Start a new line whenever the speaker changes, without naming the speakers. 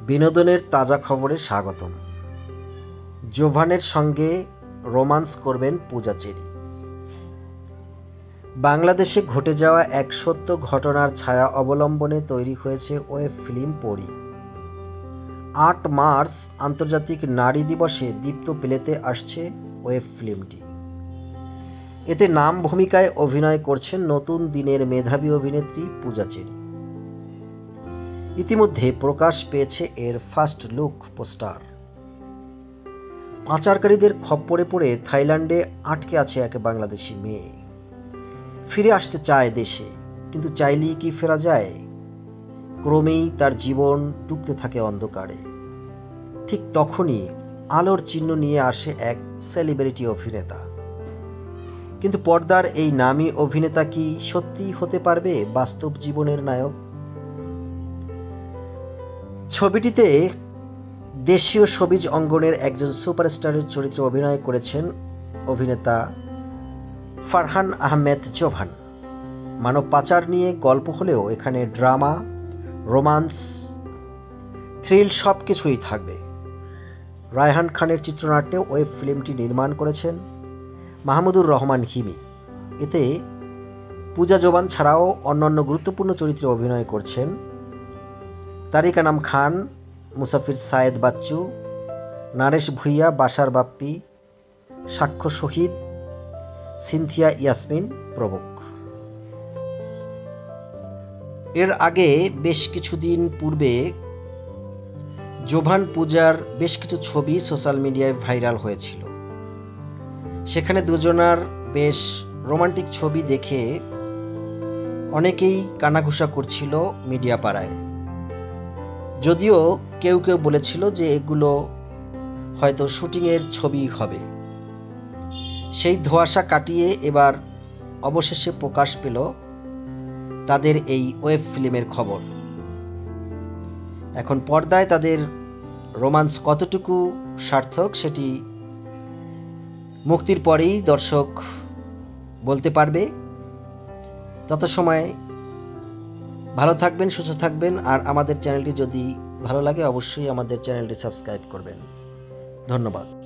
বিনোদনের তাজা খবরে স্বাগতম। জোভানের সঙ্গে রোমান্স করবেন পূজা চেরি। বাংলাদেশে ঘটে যাওয়া এক সত্য ঘটনার ছায়া অবলম্বনে তৈরি হয়েছে ওয়েব ফিল্ম পরী। ৮ মার্চ আন্তর্জাতিক নারী দিবসে দীপ্তপ্লেতে আসছে ওয়েব ফিল্মটি। এতে নাম ভূমিকায় অভিনয় করছেন নতুন দিনের মেধাবী অভিনেত্রী পূজা চেরি। ইতিমধ্যে প্রকাশ পেয়েছে এর ফার্স্ট লুক পোস্টার। পাচারকারীদের খপ্পরে পড়ে থাইল্যান্ডে আটকে আছে এক বাংলাদেশি মেয়ে। ফিরে আসতে চায় দেশে, কিন্তু চাইলেই কি ফেরা যায়? ক্রমেই তার জীবন ডুবতে থাকে অন্ধকারে। ঠিক তখনই আলোর চিহ্ন নিয়ে আসে এক সেলিব্রিটি অভিনেতা। কিন্তু পর্দার এই নামী অভিনেতা কি সত্যিই হতে পারবে বাস্তব জীবনের নায়ক? ছবিটিতে দেশীয় শোবিজ অঙ্গনের একজন সুপারস্টারের চরিত্রে অভিনয় করেছেন অভিনেতা ফারহান আহমেদ জোভান। মানব পাচার নিয়ে গল্প হলেও এখানে ড্রামা, রোমান্স, থ্রিল সব কিছুই থাকবে। রায়হান খানের চিত্রনাট্যে ওয়েব ফিল্মটি নির্মাণ করেছেন মাহমুদুর রহমান হিমি। এতে পূজা জোবান ছাড়াও অন্যান্য গুরুত্বপূর্ণ চরিত্রে অভিনয় করছেন তারিক আনাম খান, মুসাফির সায়েদ বাচ্চু, নারেশ ভুইয়া, বাশার বাপ্পি, সাক্ষ্য শহীদ, সিনথিয়া ইয়াসমিন প্রমুখ। এর আগে বেশ কিছুদিন পূর্বে জোভান পূজার বেশ কিছু ছবি সোশ্যাল মিডিয়ায় ভাইরাল হয়েছিল। সেখানে দুজনার বেশ রোমান্টিক ছবি দেখে অনেকেই কানাঘুষা করছিল মিডিয়া পাড়ায়। যদিও কেউ কেউ বলেছিল যে এগুলো হয়তো শুটিংয়ের ছবি হবে। সেই ধোঁয়াশা কাটিয়ে এবার অবশেষে প্রকাশ পেল তাদের এই ওয়েব ফিল্মের খবর। এখন পর্দায় তাদের রোমান্স কতটুকু সার্থক সেটি মুক্তির পরেই দর্শক বলতে পারবে। তত সময় ভালো থাকবেন, সুস্থ থাকবেন। আর আমাদের চ্যানেলটি যদি ভালো লাগে অবশ্যই আমাদের চ্যানেলটি সাবস্ক্রাইব করবেন। ধন্যবাদ।